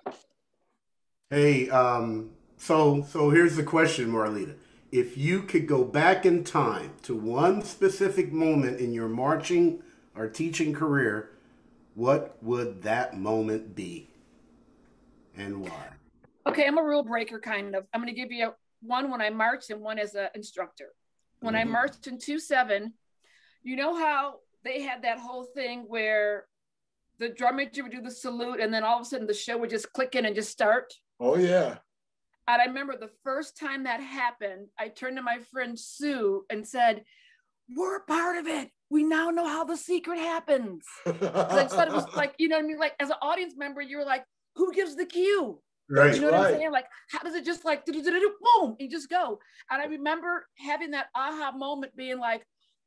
Hey, um, so so here's the question, Marlieta. If you could go back in time to one specific moment in your marching or teaching career, what would that moment be, and why? Okay, I'm a rule breaker, kind of. I'm going to give you one when I marched and one as an instructor. When mm-hmm. I marched in two seven, you know how they had that whole thing where the drum major would do the salute and then all of a sudden the show would just click in and just start? Oh, yeah. And I remember the first time that happened, I turned to my friend Sue and said, we're a part of it. We now know how the secret happens. Because I just thought it was like, you know what I mean? Like as an audience member, you were like, who gives the cue? Right. You know what right. I'm saying? Like, how does it just like, boom, and just go? And I remember having that aha moment being like,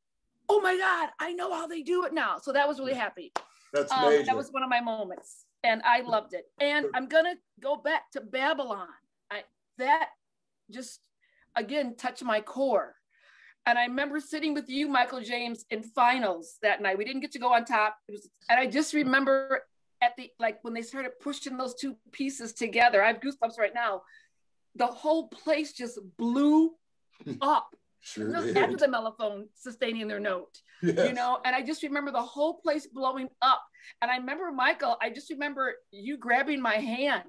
oh my God, I know how they do it now. So that was really happy. That's um, major. That was one of my moments and I loved it. And I'm gonna go back to Babylon. I, that just, again, touched my core. And I remember sitting with you, Michael James, in finals that night. We didn't get to go on top. It was, and I just remember at the, like when they started pushing those two pieces together, I have goosebumps right now. The whole place just blew up. Sure After did. the mellophone sustaining their note, yes. you know, and I just remember the whole place blowing up. And I remember, Michael, I just remember you grabbing my hand,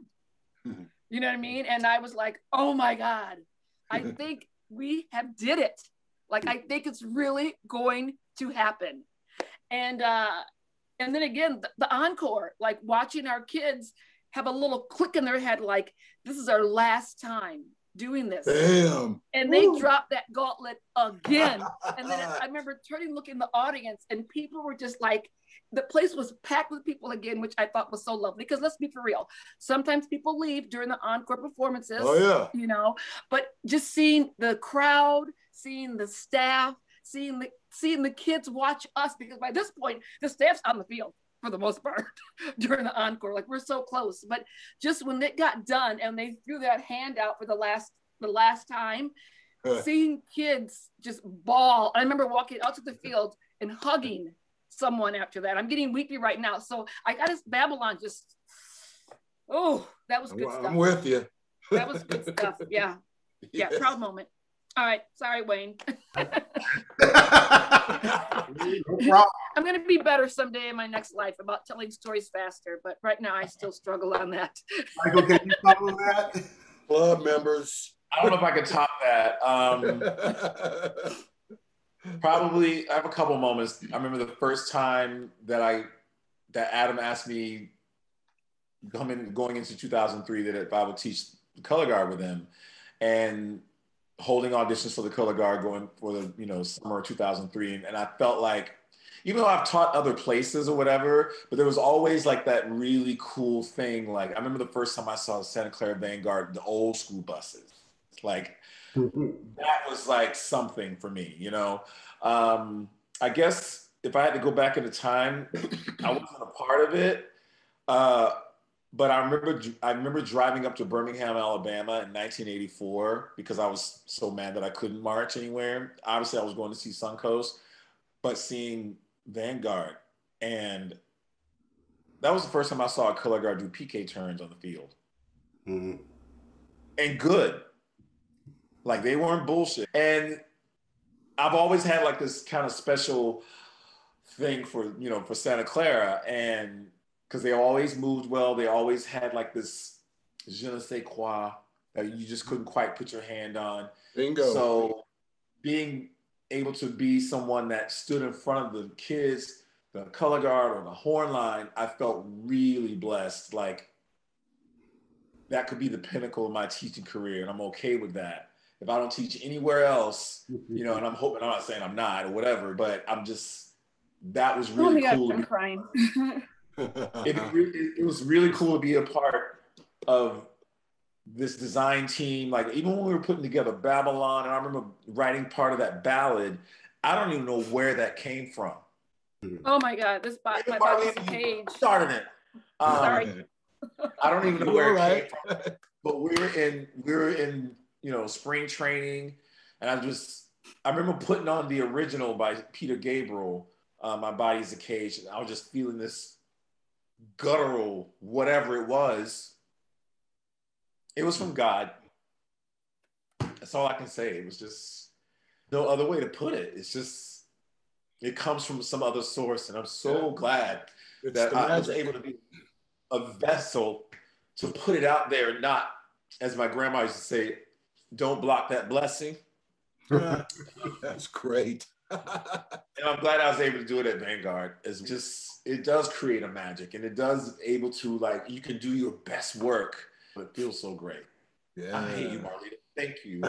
you know what I mean? And I was like, oh my God, I think we have did it. Like, I think it's really going to happen. And, uh, and then again, the, the encore, like watching our kids have a little click in their head, like, this is our last time doing this. Damn. And they Woo. Dropped that gauntlet again. And then I remember turning, looking in the audience, and people were just like, the place was packed with people again, which I thought was so lovely. Because let's be for real, sometimes people leave during the encore performances. Oh yeah. You know, but just seeing the crowd, seeing the staff, seeing the seeing the kids watch us, because by this point the staff's on the field for the most part during the encore. Like, we're so close. But just when it got done and they threw that hand out for the last the last time, uh. seeing kids just bawl. I remember walking out to the field and hugging someone after that. I'm getting weepy right now. So I got this Babylon just, oh, that was good well, stuff. I'm with you. That was good stuff. Yeah. Yeah, yes. Proud moment. All right. Sorry, Wayne. No problem. I'm going to be better someday in my next life about telling stories faster, but right now I still struggle on that. Michael, can you follow that? Club members. I don't know if I could top that. Um, probably, I have a couple moments. I remember the first time that I, that Adam asked me coming, going into two thousand three, that if I would teach the color guard with him, and holding auditions for the color guard going for the, you know, summer of two thousand three. And, and I felt like, even though I've taught other places or whatever, but there was always like that really cool thing. Like, I remember the first time I saw the Santa Clara Vanguard, the old school buses. Like, that was like something for me, you know? Um, I guess if I had to go back in the time, I wasn't a part of it. Uh, But I remember, I remember driving up to Birmingham, Alabama in nineteen eighty-four because I was so mad that I couldn't march anywhere. Obviously, I was going to see Suncoast, but seeing Vanguard, and that was the first time I saw a color guard do P K turns on the field. Mm-hmm. And good. Like, they weren't bullshit. And I've always had like this kind of special thing for, you know, for Santa Clara, and because they always moved well. They always had like this je ne sais quoi that you just couldn't quite put your hand on. Bingo. So being able to be someone that stood in front of the kids, the color guard or the horn line, I felt really blessed. Like, that could be the pinnacle of my teaching career, and I'm okay with that. If I don't teach anywhere else, you know, and I'm hoping, I'm not saying I'm not or whatever, but I'm just, that was really oh cool. God, I'm crying. It, it, it was really cool to be a part of this design team. Like, even when we were putting together Babylon, and I remember writing part of that ballad, I don't even know where that came from. Oh my God, this bot, my Marlieta page started it. Um, Sorry. I don't even know where it right. came from. But we were in, we were in, you know, spring training, and I just, I remember putting on the original by Peter Gabriel, uh, My Body's a Cage, and I was just feeling this guttural, whatever it was. It was from God. That's all I can say. It was just no other way to put it. It's just, it comes from some other source, and I'm so yeah. glad it's that I was able to be a vessel to put it out there and not as my grandma used to say, don't block that blessing. That's great. And I'm glad I was able to do it at Vanguard. It's just, it does create a magic, and it does able to, like, you can do your best work. It feels so great. Yeah. I hate you, Marlieta. Thank you.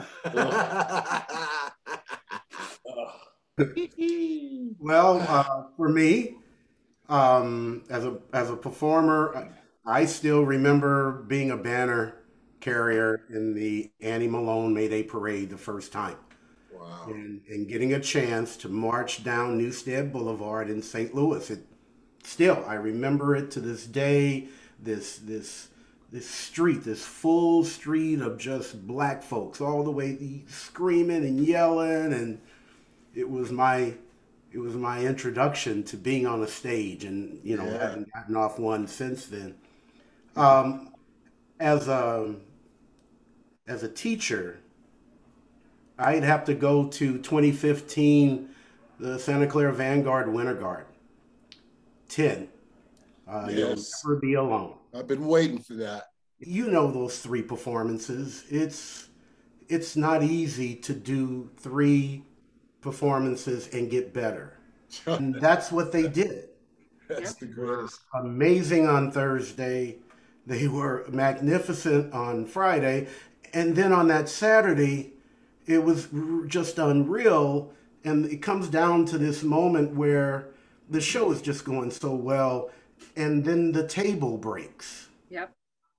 Well, uh, for me, um, as a as a performer, I still remember being a banner carrier in the Annie Malone Mayday Parade the first time. Wow. And, and getting a chance to march down Newstead Boulevard in Saint Louis. It still, I remember it to this day. This this this street, this full street of just black folks, all the way screaming and yelling, and it was my it was my introduction to being on a stage, and you know, Yeah. having gotten off one since then. Um, as a as a teacher, I'd have to go to twenty fifteen, the Santa Clara Vanguard Winter Guard. ten. Uh, Yes. You'll never be alone. I've been waiting for that. You know those three performances. It's it's not easy to do three performances and get better. And that's what they did. That's the greatest. Amazing on Thursday. They were magnificent on Friday. And then on that Saturday, it was r- just unreal. And it comes down to this moment where the show is just going so well. And then the table breaks. Yep.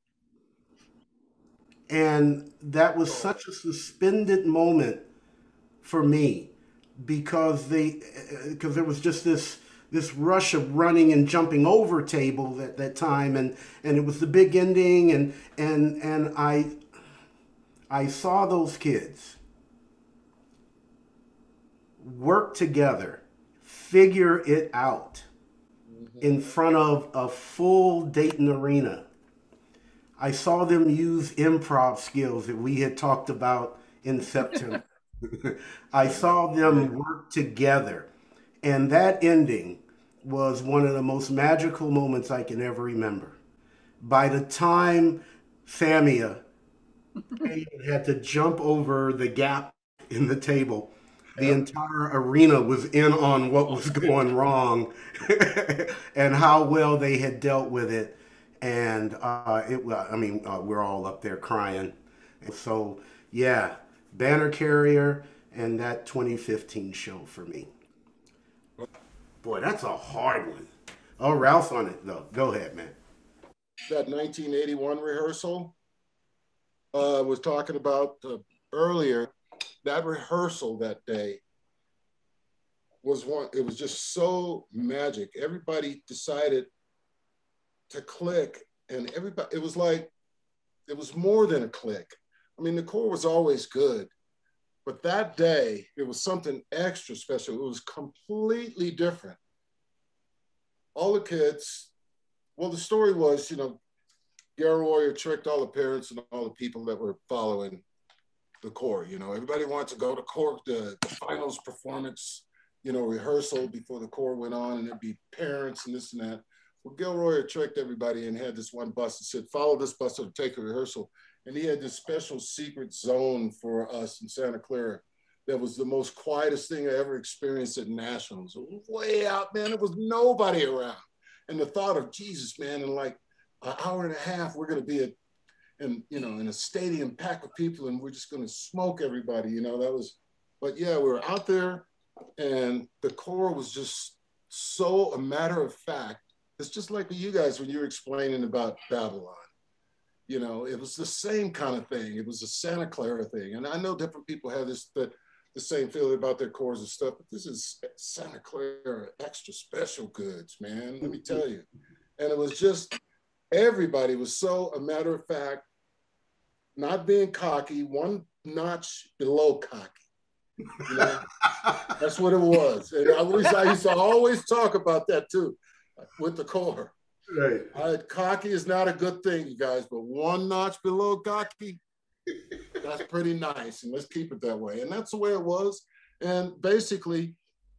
And that was such a suspended moment for me, because they because there was just this this rush of running and jumping over tables at that time, and and it was the big ending, and and and I I saw those kids work together, figure it out in front of a full Dayton arena. I saw them use improv skills that we had talked about in September. I saw them work together. And that ending was one of the most magical moments I can ever remember. By the time Samia had to jump over the gap in the table, the entire arena was in on what was going wrong and how well they had dealt with it. And uh, it, I mean, uh, we're all up there crying. So, yeah, banner carrier and that twenty fifteen show for me. Boy, that's a hard one. Oh, Ralph's on it, though. Go ahead, man. That nineteen eighty-one rehearsal I uh, was talking about uh, earlier. That rehearsal that day was one, it was just so magic. Everybody decided to click, and everybody, it was like, it was more than a click. I mean, the core was always good, but that day, it was something extra special. It was completely different. All the kids, well, the story was, you know, Gary Warrior tricked all the parents and all the people that were following the core. You know, everybody wanted to go to core, the, the finals performance, you know, rehearsal before the core went on, and there'd be parents and this and that. Well, Gilroy tricked everybody and had this one bus and said, follow this bus to take a rehearsal. And he had this special secret zone for us in Santa Clara that was the most quietest thing I ever experienced at Nationals. It was way out, man. There was nobody around. And the thought of Jesus, man, in like an hour and a half, we're going to be at, in, you know, in a stadium packed with people, and we're just going to smoke everybody, you know, that was, but yeah, we were out there, and the core was just so a matter of fact. It's just like you guys when you were explaining about Babylon. You know, it was the same kind of thing. It was a Santa Clara thing. And I know different people have this, that the same feeling about their cores and stuff, but this is Santa Clara extra special goods, man. Let me tell you. And it was just, everybody was so a matter of fact, not being cocky, one notch below cocky. You know? That's what it was. And I, always, I used to always talk about that too, with the core. Right. I, cocky is not a good thing, you guys, but one notch below cocky, that's pretty nice. And let's keep it that way. And that's the way it was. And basically,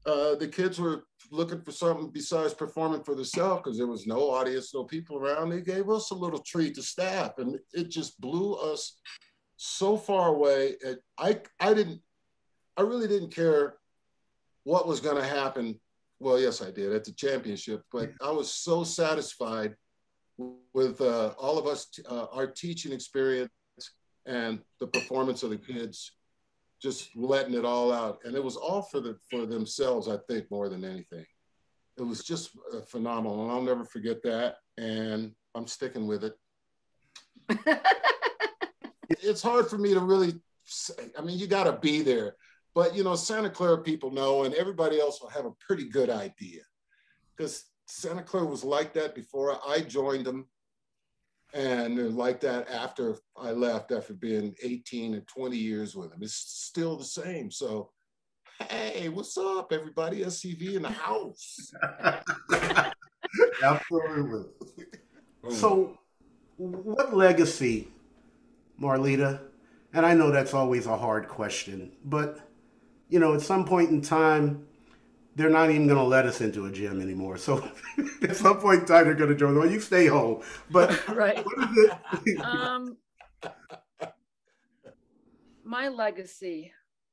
uh, the kids were looking for something besides performing for themselves because there was no audience, no people around. They gave us a little treat to staff, and it just blew us so far away. And I, I didn't, I really didn't care what was going to happen. Well, yes, I did at the championship, but I was so satisfied with uh, all of us, uh, our teaching experience and the performance of the kids, just letting it all out. And it was all for the for themselves, I think, more than anything. It was just uh, phenomenal. And I'll never forget that. And I'm sticking with it. It's hard for me to really say, I mean, you got to be there. But, you know, Santa Clara people know, and everybody else will have a pretty good idea. Because Santa Clara was like that before I joined them. And they're like that after I left, after being eighteen and twenty years with them. It's still the same. So, hey, what's up, everybody? S C V in the house. Absolutely. So, what legacy, Marlieta? And I know that's always a hard question, but, you know, at some point in time, they're not even going to let us into a gym anymore. So at some point in time, they're going to join. Well, you stay home. But right. What is it? um, my legacy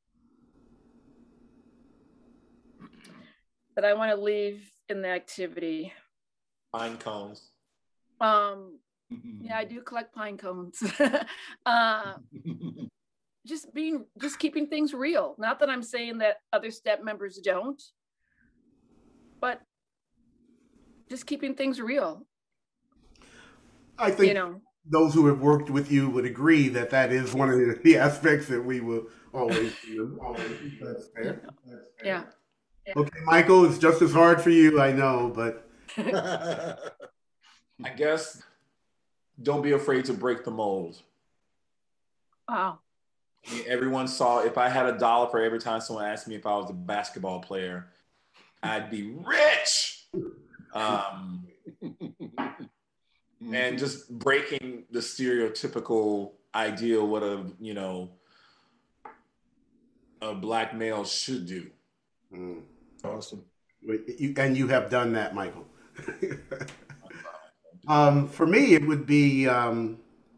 that I want to leave in the activity. Pine cones. Um, yeah, I do collect pine cones. uh, just being, just keeping things real. Not that I'm saying that other step members don't, but just keeping things real. I think you know, those who have worked with you would agree that that is one of the, the aspects that we will always do. Always. That's fair. That's fair. Yeah. Okay, Michael, it's just as hard for you, I know, but. I guess don't be afraid to break the mold. Wow. I mean, everyone saw, if I had a dollar for every time someone asked me if I was a basketball player, I'd be rich. Um, and just breaking the stereotypical ideal what a, you know, a black male should do. Mm. Awesome. You, and you have done that, Michael. um, for me, it would be um,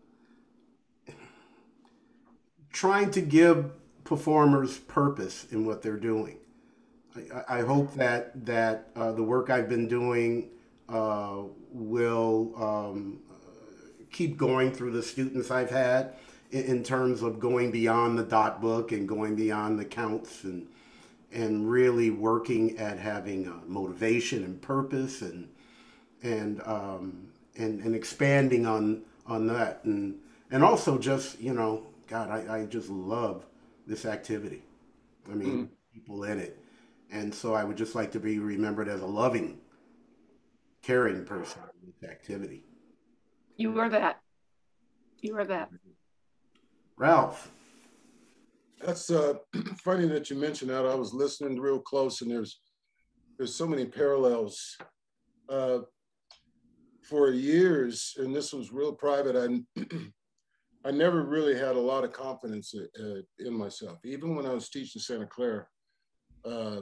trying to give performers purpose in what they're doing. I, I hope that that uh, the work I've been doing uh, will um, keep going through the students I've had in, in terms of going beyond the dot book and going beyond the counts and and really working at having uh, motivation and purpose and and um, and and expanding on on that and and also just, you know, God, I, I just love this activity. I mean, mm. people in it. And so I would just like to be remembered as a loving, caring person in this activity. You are that. You are that. Ralph. That's uh, funny that you mentioned that. I was listening real close, and there's there's so many parallels. Uh, for years, and this was real private, I I never really had a lot of confidence uh, in myself. Even when I was teaching Santa Clara, uh,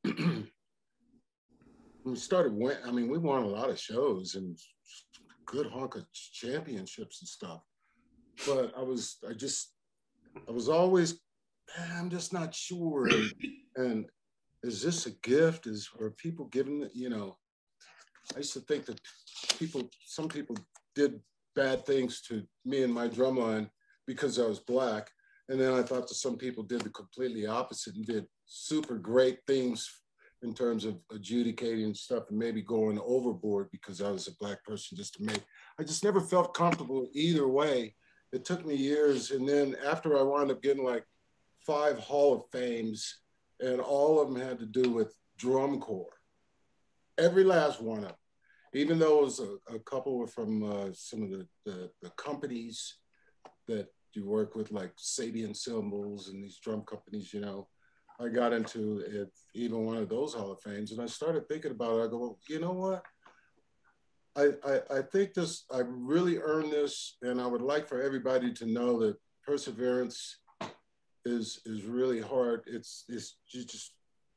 we started win. I mean, we won a lot of shows and good hunk of championships and stuff. But I was, I just, I was always, I'm just not sure. And, and is this a gift? Is are people giving it? You know, I used to think that people, some people did bad things to me and my drum line because I was Black. And then I thought that some people did the completely opposite and did super great things in terms of adjudicating stuff and maybe going overboard because I was a Black person just to make, I just never felt comfortable either way. It took me years. And then after I wound up getting like five Hall of Fames and all of them had to do with drum corps, every last one of them, even though it was a, a couple were from uh, some of the, the, the companies that you work with, like Sabian Cymbals and these drum companies, you know, I got into it, even one of those Hall of Fames, and I started thinking about it. I go, well, you know what? I, I, I think this, I really earned this, and I would like for everybody to know that perseverance is is really hard. It's, it's you just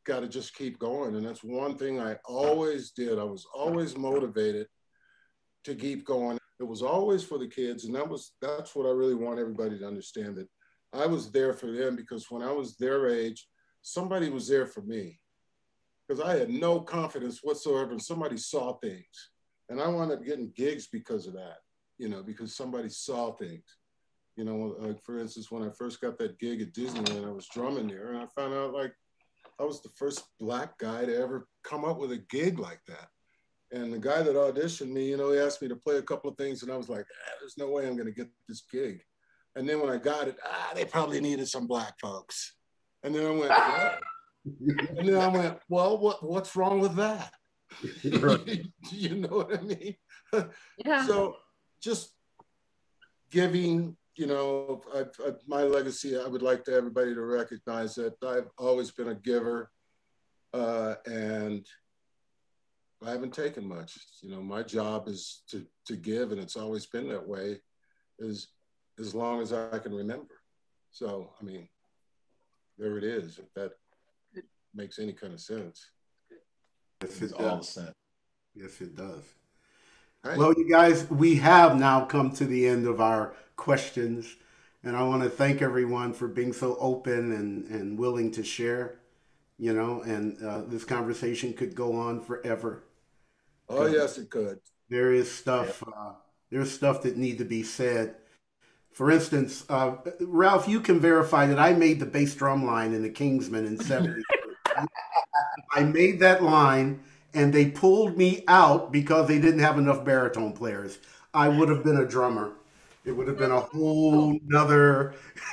got to just keep going. And that's one thing I always did. I was always motivated to keep going. It was always for the kids. And that was, that's what I really want everybody to understand, that I was there for them, because when I was their age, somebody was there for me, because I had no confidence whatsoever, and somebody saw things. And I wound up getting gigs because of that, you know, because somebody saw things. You know, like for instance, when I first got that gig at Disneyland, I was drumming there, and I found out like I was the first Black guy to ever come up with a gig like that. And the guy that auditioned me, you know, he asked me to play a couple of things, and I was like, ah, there's no way I'm going to get this gig. And then when I got it, ah, they probably needed some Black folks. And then I went, what? And then I went, well, what, what's wrong with that? You know what I mean? Yeah. So just giving, you know, I, I, my legacy, I would like to everybody to recognize that I've always been a giver, uh, and I haven't taken much. You know, my job is to, to give, and it's always been that way as, as long as I can remember. So, I mean, there it is, if that makes any kind of sense. Yes, it all does. sense. Yes, it does. Right. Well, you guys, we have now come to the end of our questions, and I want to thank everyone for being so open and, and willing to share, you know, and uh, this conversation could go on forever. Oh, yes, it could. There is stuff, uh, there's stuff that need to be said. For instance, uh, Ralph, you can verify that I made the bass drum line in the Kingsmen in seventy. I made that line, and they pulled me out because they didn't have enough baritone players. I would have been a drummer. It would have been a whole nother.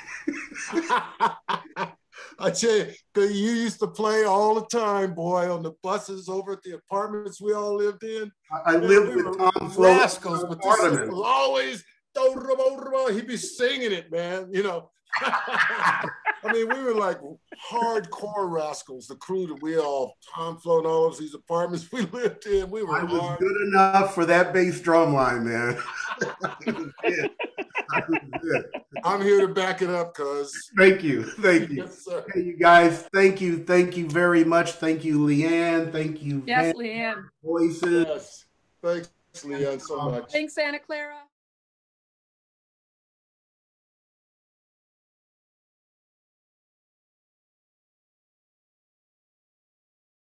I tell you, 'cause you used to play all the time, boy, on the buses over at the apartments we all lived in. I Man, lived we with were Tom Flo. rascals, but this is always, he'd be singing it, man, you know. I mean, we were like hardcore rascals, the crew that we all, Tom Flo and all of these apartments we lived in. We were I was hard. good enough for that bass drum line, man. I was good. I was good. I'm here to back it up, cuz. Thank you. Thank you. Yes, sir. Hey, you guys, thank you. Thank you very much. Thank you, Leanne. Thank you, Yes, Vanguard Leanne. Voices. Yes. Thanks, Leanne, so much. Thanks, Santa Clara.